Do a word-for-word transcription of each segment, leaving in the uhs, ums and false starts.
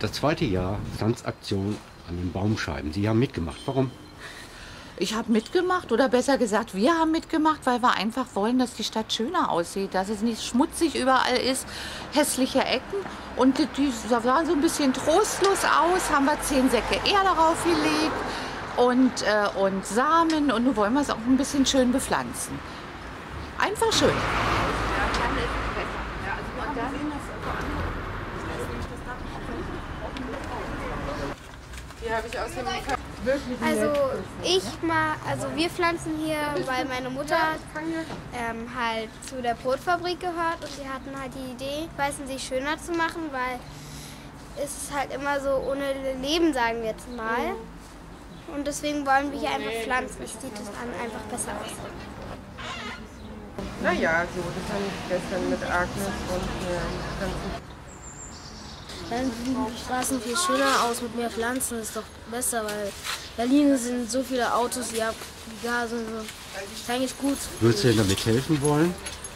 das zweite Jahr Pflanzaktion an den Baumscheiben. Sie haben mitgemacht. Warum? Ich habe mitgemacht, oder besser gesagt, wir haben mitgemacht, weil wir einfach wollen, dass die Stadt schöner aussieht, dass es nicht schmutzig überall ist, hässliche Ecken. Und die, die sahen so ein bisschen trostlos aus, haben wir zehn Säcke Erde draufgelegt und, äh, und Samen, und nun wollen wir es auch ein bisschen schön bepflanzen. Einfach schön. Hier habe ich außerdem wirklich Also ich mal, also wir pflanzen hier, weil meine Mutter ähm, halt zu der Brotfabrik gehört, und die hatten halt die Idee, Weißen sich schöner zu machen, weil es ist halt immer so ohne Leben, sagen wir jetzt mal. Und deswegen wollen wir hier einfach pflanzen. Es sieht es dann einfach besser aus. Naja, so, das haben wir gestern mit Agnes und mir ganzen. Dann sehen die Straßen viel schöner aus mit mehr Pflanzen, ist doch besser, weil Berlin sind so viele Autos, die Gase und so. Ist eigentlich gut. Würdest du denn damit helfen wollen?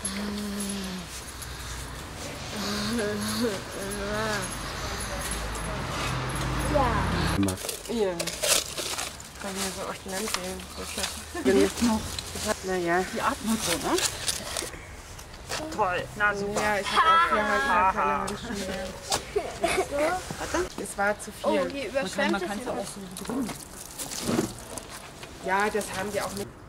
Ja. Hier. Kann ich so auch genannt sehen. Bin ich noch. Naja. Die atmet so, ne? Toll, na super. Ja, ich habe auch hier halt mal keine Handschuhe mehr. Warte. Es war zu viel. Oh, hier überschwemmt es. Ja, das haben die auch mit.